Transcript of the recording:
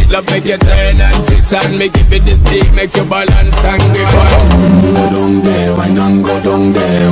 it, love make you turn and twist and make it with the stick, make you balance and grip on. Go down there, why not go down there?